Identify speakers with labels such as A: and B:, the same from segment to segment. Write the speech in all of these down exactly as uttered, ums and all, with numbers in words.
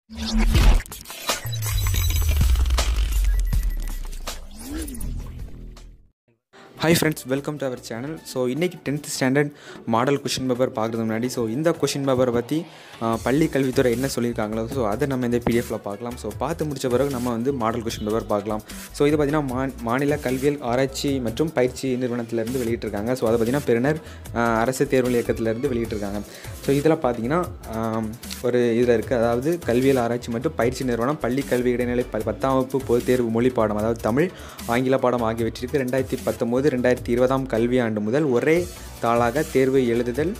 A: Hi friends, welcome to our channel. So இன்னைக்கு tenth standard model question paper பார்க்குறது முன்னாடி so இந்த question பேப்பரை பற்றி பள்ளி கல்வித்துறை என்ன சொல்லியிருக்காங்களோ ஸோ அதை நம்ம இந்த பிடிஎஃப்ல பார்க்கலாம். ஸோ பார்த்து முடிச்ச பிறகு நம்ம வந்து மாடல் क्वेश्चन பேப்பர் பார்க்கலாம். ஸோ இது பார்த்தீங்கன்னா மா மாநில கல்வியல் ஆராய்ச்சி மற்றும் பயிற்சி நிறுவனத்திலேருந்து வெளியிட்டிருக்காங்க. ஸோ அதை பார்த்தீங்கன்னா பெறுநர் அரசு தேர்வு இயக்கத்திலேருந்து வெளியிட்டிருக்காங்க. ஸோ இதில் பார்த்தீங்கன்னா ஒரு இதில் இருக்குது, அதாவது கல்வியல் ஆராய்ச்சி மற்றும் பயிற்சி நிறுவனம் பள்ளி கல்வி இடைநிலை ப பத்தாம் வகுப்பு பொது தேர்வு மொழி பாடம், அதாவது தமிழ் ஆங்கில பாடம் ஆகியவற்றிற்கு ரெண்டாயிரத்தி பத்தொம்போது ரெண்டாயிரத்தி இருபதாம் கல்வியாண்டு முதல் ஒரே தாளாக தேர்வு எழுதுதல்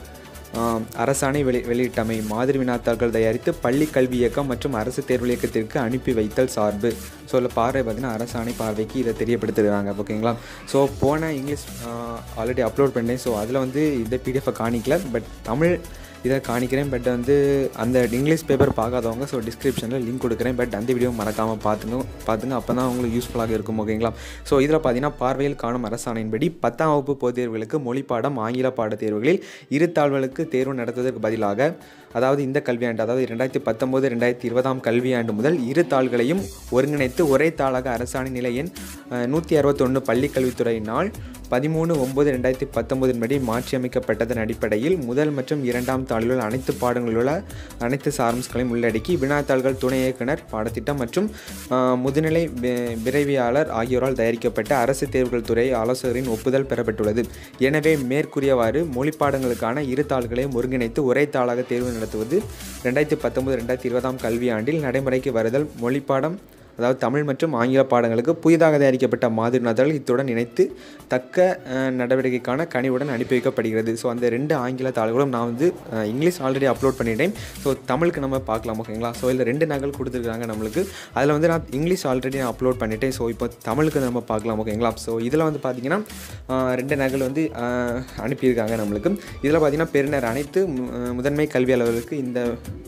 A: அரசாணை வெளி வெளியிட்டமை மாதிரி வினாத்தாள்கள் தயாரித்து பள்ளி கல்வி இயக்கம் மற்றும் அரசு தேர்வு இயக்கத்திற்கு அனுப்பி வைத்தல் சார்பு. ஸோ இல்லை பார்வை பார்த்திங்கன்னா அரசாணை பார்வைக்கு இதை தெரியப்படுத்துகிறாங்க. ஓகேங்களா? ஸோ போன இங்கிலீஷ் ஆல்ரெடி அப்லோட் பண்ணேன். ஸோ அதில் வந்து இந்த பிடிஎஃபை காணிக்கல, பட் தமிழ் இதை காணிக்கிறேன். பட் வந்து அந்த இங்கிலீஷ் பேப்பர் பார்க்காதவங்க ஸோ டிஸ்கிரிப்ஷனில் லிங்க் கொடுக்குறேன். பட் அந்த வீடியோ மறக்காமல் பார்த்துங்க பார்த்துங்க அப்போ தான் உங்களுக்கு யூஸ்ஃபுல்லாக இருக்கும். ஓகேங்களா? ஸோ இதில் பார்த்தீங்கன்னா பார்வையில் காணும் அரசாணையின்படி பத்தாம் வகுப்பு பொது தேர்வுகளுக்கு மொழி பாடம் ஆங்கில பாட தேர்வுகளில் இரு தாள்களுக்கு தேர்வு நடத்துவதற்கு பதிலாக, அதாவது இந்த கல்வியாண்டு, அதாவது ரெண்டாயிரத்தி பத்தொம்போது ரெண்டாயிரத்தி இருபதாம் கல்வியாண்டு முதல் இரு தாள்களையும் ஒருங்கிணைத்து ஒரே தாளாக அரசாணை நிலை எண் நூற்றி அறுபத்தொன்று பள்ளிக்கல்வித்துறையினால் பதிமூணு ஒம்பது ரெண்டாயிரத்தி பத்தொம்போதின் படி மாற்றியமைக்கப்பட்டதன் அடிப்படையில் முதல் மற்றும் இரண்டாம் தாளில் உள்ள அனைத்து பாடங்களில் உள்ள அனைத்து சாரம்ஸ்களையும் உள்ளடக்கி வினாத்தாள்கள் துணை இயக்குனர் பாடத்திட்டம் மற்றும் முதுநிலை விரைவியாளர் ஆகியோரால் தயாரிக்கப்பட்ட அரசு தேர்வுகள் துறை ஆலோசகரின் ஒப்புதல் பெறப்பட்டுள்ளது. எனவே மேற்கூறியவாறு மொழி பாடங்களுக்கான இரு தாள்களையும் ஒருங்கிணைத்து ஒரே தாளாக தேர்வு நடத்துவது ரெண்டாயிரத்தி பத்தொம்போது ரெண்டாயிரத்தி இருபதாம் கல்வியாண்டில் நடைமுறைக்கு வருதல் மொழி பாடம், அதாவது தமிழ் மற்றும் ஆங்கில பாடங்களுக்கு புதிதாக தயாரிக்கப்பட்ட மாதிரி வினாத்தாள்கள் இத்துடன் இணைத்து தக்க நடவடிக்கைக்கான கனிவுடன் அனுப்பி வைக்கப்படுகிறது. ஸோ அந்த ரெண்டு ஆங்கில தாள்களும் நான் வந்து இங்கிலீஷ் ஆல்ரெடி அப்லோட் பண்ணிட்டேன். ஸோ தமிழுக்கு நம்ம பார்க்கலாம். ஓகேங்களா? ஸோ இதில் ரெண்டு நகல் கொடுத்துருக்காங்க நம்மளுக்கு. அதில் வந்து நான் இங்கிலீஷ் ஆல்ரெடி நான் அப்லோட் பண்ணிட்டேன். ஸோ இப்போ தமிழுக்கு நம்ம பார்க்கலாம். ஓகேங்களா? ஸோ இதில் வந்து பார்த்திங்கன்னா ரெண்டு நகல் வந்து அனுப்பியிருக்காங்க நம்மளுக்கு. இதில் பார்த்திங்கன்னா பெறுநர் அனைத்து முதன்மை கல்வியாளர்களுக்கு இந்த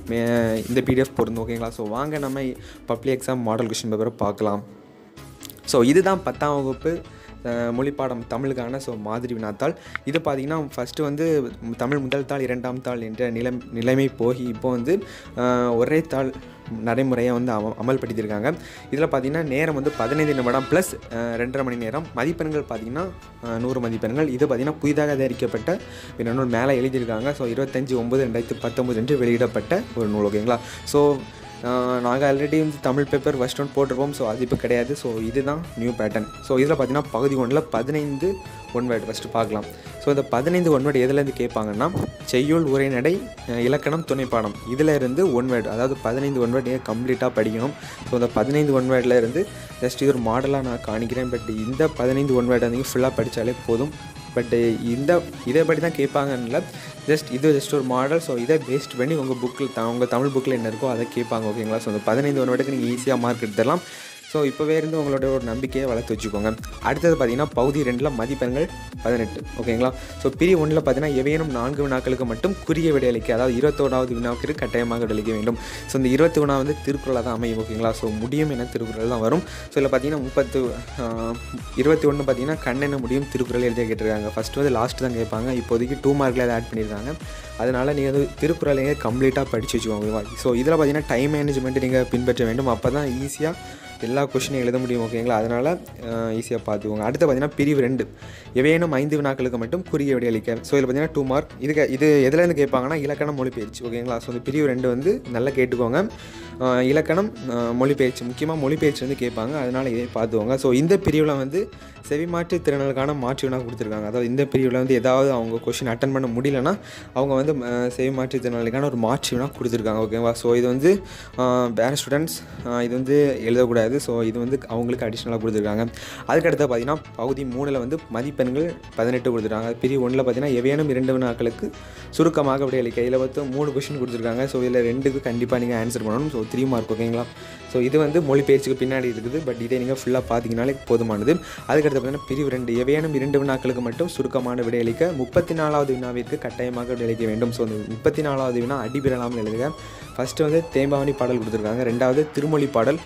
A: இந்த பிடிஎஃப் பொருந்தும். ஓகேங்களா? ஸோ வாங்க நம்ம பப்ளிக் எக்ஸாம் மாடல் கொஸ்டின் பேப்பரை பார்க்கலாம். ஸோ இதுதான் பத்தாம் வகுப்பு மொழி பாடம் தமிழுக்கான ஸோ மாதிரி வினாத்தாள். இது பார்த்திங்கன்னா ஃபஸ்ட்டு வந்து தமிழ் முதல் தாள் இரண்டாம் தாள் என்ற நிலை நிலைமை போகி இப்போ வந்து ஒரே தாள் நடைமுறையை வந்து அம அமல்படுத்தியிருக்காங்க. இதில் பார்த்திங்கன்னா நேரம் வந்து பதினைந்து நிமிடம் ப்ளஸ் ரெண்டரை மணி நேரம். மதிப்பெண்கள் பார்த்திங்கன்னா நூறு மதிப்பெண்கள். இது பார்த்திங்கன்னா புதிதாக தயாரிக்கப்பட்ட நூல் மேலே எழுதியிருக்காங்க. ஸோ இருபத்தஞ்சி ஒம்பது ரெண்டாயிரத்தி பத்தொம்பது என்று வெளியிடப்பட்ட ஒரு நூல். ஓகேங்களா? ஸோ நாங்கள் ஆல்ரெடி வந்து தமிழ் பேப்பர் ஃபஸ்ட் ஒன் போட்டிருப்போம். ஸோ அது இப்போ கிடையாது. ஸோ இதுதான் நியூ பேட்டர்ன். ஸோ இதில் பார்த்திங்கன்னா பகுதி ஒன்றில் பதினைந்து ஒன் வேர்டு ஃபஸ்ட்டு பார்க்கலாம். ஸோ இந்த பதினைந்து ஒன் வேர்டு எதுலேருந்து கேட்பாங்கன்னா செய்யுள் உரைநடை இலக்கணம் துணைப்பாடம் இதில் இருந்து ஒன் வேர்டு, அதாவது பதினைந்து ஒன் வேர்டு நீங்கள் கம்ப்ளீட்டாக படிக்கணும். ஸோ இந்த பதினைந்து ஒன் வேர்டில் இருந்து ஜஸ்ட் இது ஒரு மாடலாக நான் காணிக்கிறேன். பட் இந்த பதினைந்து ஒன் வேர்டு நீங்கள் ஃபுல்லாக படித்தாலே போதும். பட் இந்த இதை படி தான் கேட்பாங்கன்னு ஜஸ்ட் இது ஜஸ்ட் ஒரு மாடல். ஸோ இதை பேஸ்ட் பண்ணி உங்கள் புக்கில் த உங்கள் தமிழ் புக்கில் என்ன இருக்கோ அதை கேட்பாங்க. ஓகேங்களா? ஸோ அந்த பதினைந்து ஒன் வேர்டுக்கு நீங்கள் ஈஸியாக மார்க் எடுத்துடலாம். ஸோ இப்போவே இருந்து உங்களோட ஒரு நம்பிக்கையை வளர்த்து வச்சுக்கோங்க. அடுத்தது பார்த்திங்கன்னா பகுதி ரெண்டில் மதிப்பெண்கள் பதினெட்டு. ஓகேங்களா? ஸோ பிரி ஒன்றில் பார்த்தீங்கன்னா எவையேனும் நான்கு வினாக்களுக்கு மட்டும் குறுகிய விடையளிக்க, அதாவது இருபத்தொன்னாவது வினாவுக்கு கட்டாயமாக விடையளிக்க வேண்டும். ஸோ இந்த இருபத்தி ஒன்றா வந்து திருக்குறளாக தான் அமையும். ஓகேங்களா? ஸோ முடியும் என திருக்குறள் தான் வரும். ஸோ இதில் பார்த்தீங்கன்னா முப்பத்து இருபத்தி ஒன்று பார்த்தீங்கன்னா கண்ணென்ன முடியும் திருக்குறள் எழுதிய கேட்டிருக்காங்க. ஃபஸ்ட்டு வந்து லாஸ்ட்டு தான் கேட்பாங்க. இப்போதைக்கு டூ மார்க்கில் அதை ஆட் பண்ணியிருக்காங்க. அதனால் நீங்கள் வந்து திருக்குறளையே கம்ப்ளீட்டாக படித்து வச்சுக்கோங்க. ஸோ இதில் பார்த்தீங்கன்னா டைம் மேனேஜ்மெண்ட்டு நீங்கள் பின்பற்ற வேண்டும். அப்போ தான் ஈஸியாக எல்லா கொஷினையும் எழுத முடியும். ஓகேங்களா? அதனால் ஈஸியாக பார்த்துக்கோங்க. அடுத்து பார்த்திங்கன்னா பிரிவு ரெண்டு எவையேனும் ஐந்து வினாக்களுக்கு மட்டும் குறுகிய விடையளிக்க. ஸோ இதில் பார்த்திங்கன்னா டூ மார்க். இதுக்கு இது எதுலேருந்து கேட்பாங்கன்னா இலக்கணம் மொழிபெயர்ச்சி. ஓகேங்களா? ஸோ இந்த பிரிவு ரெண்டு வந்து நல்லா கேட்டுக்கோங்க. இலக்கணம் மொழிபெயர்ச்சி, முக்கியமாக மொழிபெயர்ச்சி வந்து கேட்பாங்க. அதனால் இதை பார்த்துக்கோங்க. ஸோ இந்த பிரிவில் வந்து செவிமாற்று திறனுக்கான மாற்று வினா கொடுத்துருக்காங்க. அதாவது இந்த பிரிவில் வந்து ஏதாவது அவங்க கொஷின் அட்டன் பண்ண முடியலன்னா அவங்க வந்து செவிமாற்று திறனுக்கான ஒரு மாற்று வினா கொடுத்துருக்காங்க. ஓகேவா? ஸோ இது வந்து வேறு ஸ்டூடெண்ட்ஸ் இது வந்து எழுதக்கூடாது. ஸோ இது வந்து அவங்களுக்கு அடிஷ்னலாக கொடுத்துருக்காங்க. அதுக்கடுத்து பார்த்திங்கன்னா பகுதி மூணில் வந்து மதிப்பெண்கள் பதினெட்டு கொடுத்துருக்காங்க. பிரிவு ஒன்றில் பார்த்திங்கன்னா எவையேனும் இரண்டு வினாக்களுக்கு சுருக்கமாக விடையளிக்க. இதில் பார்த்து மூணு கொஷின் கொடுத்துருக்காங்க. ஸோ இதில் ரெண்டுக்கு கண்டிப்பாக நீங்கள் ஆன்சர் பண்ணணும். So three mark. ஓகேங்களா? ஸோ இது வந்து மொழிபெயர்ச்சிக்கு பின்னாடி இருக்குது. பட் இதை நீங்கள் ஃபுல்லாக பார்த்தீங்கனாலே போதுமானது. அதுக்கடுத்து பார்த்தீங்கன்னா பிரிவு ரெண்டு எவையேனும் இரண்டு வினாக்களுக்கு மட்டும் சுருக்கமான விடையளிக்க முப்பத்தி நாலாவது வினாவிற்கு கட்டாயமாக விடையளிக்க வேண்டும். ஸோ அந்த முப்பத்தி நாலாவது வினா அடிபெறலாமல் எழுதுக. ஃபஸ்ட்டு வந்து தேம்பாவணி பாடல் கொடுத்துருக்காங்க. ரெண்டாவது திருமொழி பாடல்.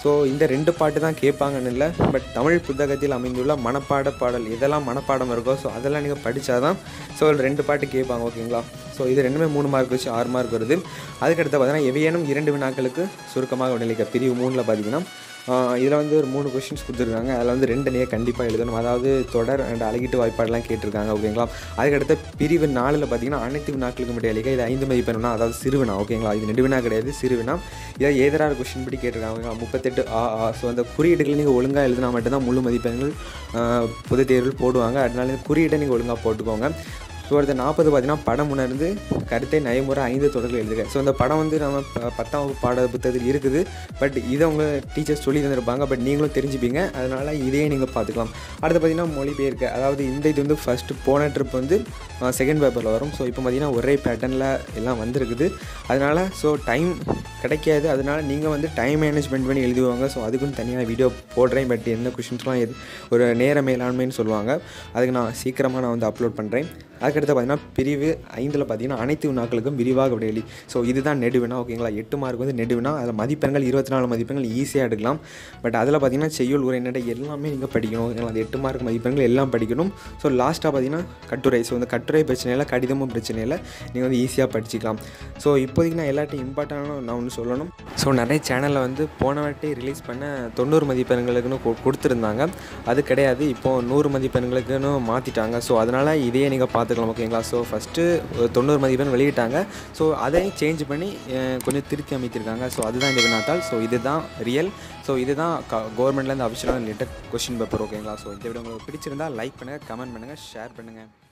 A: ஸோ இந்த ரெண்டு பாட்டு தான் கேட்பாங்கன்னு இல்லை, பட் தமிழ் புத்தகத்தில் அமைந்துள்ள மனப்பாட பாடல் எதெல்லாம் மனப்பாடம் இருக்கோ ஸோ அதெல்லாம் நீங்கள் படித்தா தான் ஸோ ரெண்டு பாட்டு கேட்பாங்க. ஓகேங்களா? ஸோ இது ரெண்டுமே மூணு மார்க் வச்சு ஆறு மார்க் வருது. அதுக்கடுத்து பார்த்தீங்கன்னா எவையேனும் இரண்டு வினாக்களுக்கு சுருக்கமாக விடையளிக்க பிரிவு மூணில் பார்த்தீங்கன்னா இதில் வந்து ஒரு மூணு கொஷின்ஸ் கொடுத்துருக்காங்க. அதில் வந்து ரெண்டு நீங்கள் கண்டிப்பாக எழுதணும். அதாவது தொடர் அண்ட் அழகிட்டு வாய்ப்பாடெலாம் கேட்டிருக்காங்க. ஓகேங்களா? அதுக்கடுத்த பிரிவு நாலில் பார்த்தீங்கன்னா அனைத்து வினாக்களுக்கு மட்டும் அளிக்க இது ஐந்து மதிப்பெண்னா, அதாவது சிறுவினா. ஓகேங்களா? இது நெடுவினா கிடையாது, சிறுவினா. இதை ஏதராறு கொஷின் படி கேட்டிருக்காங்க. ஓகேங்களா? முப்பத்தெட்டு ஆ ஆ ஸோ அந்த குறியீடுகளை நீங்கள் ஒழுங்காக எழுதினா மட்டும்தான் முழு மதிப்பெண்கள் பொதுத் தேர்வில் போடுவாங்க. அதனால குறியீட்டை நீங்கள் ஒழுங்காக போட்டுக்கோங்க. ஸோ அடுத்த நாற்பது பார்த்தீங்கன்னா படம் உணர்ந்து கருத்தை நயமுறை ஐந்து தொடர்கள் எழுதுக. ஸோ இந்த படம் வந்து நம்ம பத்தாம் வகுப்பு பாட புத்தகத்தில் இருக்குது, பட் இதை உங்கள் டீச்சர்ஸ் சொல்லி தந்திருப்பாங்க, பட் நீங்களும் தெரிஞ்சுப்பீங்க. அதனால் இதையே நீங்கள் பார்த்துக்கலாம். அடுத்து பார்த்திங்கன்னா மொழிபெயர்க்க, அதாவது இந்த இது வந்து ஃபஸ்ட்டு போன ட்ரிப் வந்து செகண்ட் பேப்பரில் வரும். ஸோ இப்போ பார்த்திங்கன்னா ஒரே பேட்டர்னில் எல்லாம் வந்திருக்குது. அதனால் ஸோ டைம் கிடைக்காது. அதனால் நீங்கள் வந்து டைம் மேனேஜ்மெண்ட் பண்ணி எழுதுவாங்க. ஸோ அதுக்குன்னு தனியாக வீடியோ போடுறேன், பட் எந்த கொஷின்ஸ்லாம் எது ஒரு நேர மேலாண்மைன்னு சொல்லுவாங்க, அதுக்கு நான் சீக்கிரமாக நான் வந்து அப்லோட் பண்ணுறேன். அதுக்கடுத்து பார்த்திங்கன்னா பிரிவு ஐந்தில் பார்த்திங்கன்னா அனைத்து வினாக்களுக்கும் விரிவாக விடையளி. ஸோ இதுதான் நெடுவினா. ஓகேங்களா? எட்டு மார்க் வந்து நெடுவினா. அதில் மதிப்பெண்கள் இருபத்தி நாலு மதிப்பெண்கள் ஈஸியாக எடுக்கலாம். பட் அதில் பார்த்திங்கன்னா செய்யுள் உரைநடை எல்லாமே நீங்கள் படிக்கணும். ஓகேங்களா? அது எட்டு மார்க் மதிப்பெண்கள் எல்லாம் படிக்கணும். ஸோ லாஸ்ட்டாக பார்த்திங்கன்னா கட்டுரை. ஸோ இந்த கட்டுரை பிரச்சனை இல்லை, கடிதமும் பிரச்சனை இல்லை, நீங்கள் வந்து ஈஸியாக படிச்சிக்கலாம். ஸோ இப்போதைக்கு நான் எல்லாத்தையும் இம்பார்ட்டண்டான நான் ஒன்று சொல்லணும். ஸோ நிறைய சேனலில் வந்து போன வாட்டி ரிலீஸ் பண்ண தொண்ணூறு மதிப்பெண்களுக்குன்னு கொடுத்துருந்தாங்க. அது கிடையாது, இப்போது நூறு மதிப்பெண்களுக்குன்னு மாற்றிட்டாங்க. ஸோ அதனால் இதையே நீங்கள் பார்த்துக்கலாம். ஓகேங்களா? ஸோ ஃபஸ்ட்டு தொண்ணூறு மதிப்பெண் வெளியிட்டாங்க. ஸோ அதையும் சேஞ்ச் பண்ணி கொஞ்சம் திருத்தி அமைத்திருக்காங்க. ஸோ அதுதான் இந்த வினாத்தாள். ஸோ இதுதான் ரியல். ஸோ இதுதான் க கவர்மெண்ட்லேருந்து அஃபிஷியலான ரிலேட்டட் கொஷின் பேப்பர். ஓகேங்களா? ஸோ இந்த வீடியோ உங்களுக்கு பிடிச்சிருந்தால் லைக் பண்ணுங்கள், கமெண்ட் பண்ணுங்கள், ஷேர் பண்ணுங்கள்.